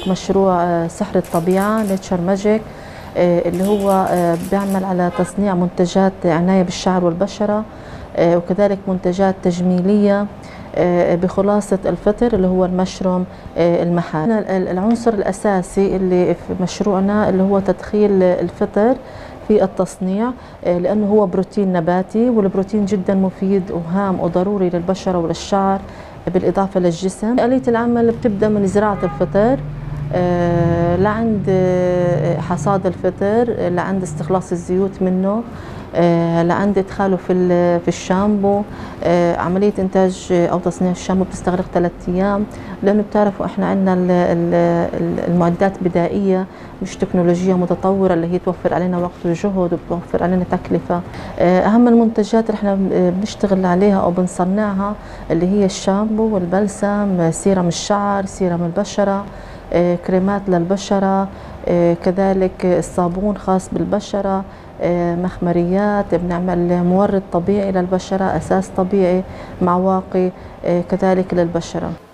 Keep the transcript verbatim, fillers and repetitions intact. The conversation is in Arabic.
كذلك مشروع سحر الطبيعة نيتشر ماجيك اللي هو بيعمل على تصنيع منتجات عناية بالشعر والبشرة، وكذلك منتجات تجميلية بخلاصة الفطر اللي هو المشروم المحال. العنصر الأساسي اللي في مشروعنا اللي هو تدخيل الفطر في التصنيع، لأنه هو بروتين نباتي، والبروتين جدا مفيد وهام وضروري للبشرة وللشعر بالإضافة للجسم. آلية العمل بتبدأ من زراعة الفطر لعند حصاد الفطر، لعند استخلاص الزيوت منه، لعند ادخاله في في الشامبو. عمليه انتاج او تصنيع الشامبو بتستغرق ثلاث ايام، لانه بتعرفوا احنا عندنا المعدات بدائيه مش تكنولوجيا متطوره اللي هي توفر علينا وقت وجهد وبتوفر علينا تكلفه. اهم المنتجات اللي احنا بنشتغل عليها او بنصنعها اللي هي الشامبو والبلسم، سيرم الشعر، سيرم البشره، كريمات للبشره، كذلك الصابون خاص بالبشره، مخمريات، بنعمل مورد طبيعي للبشرة، أساس طبيعي مع واقي كذلك للبشرة.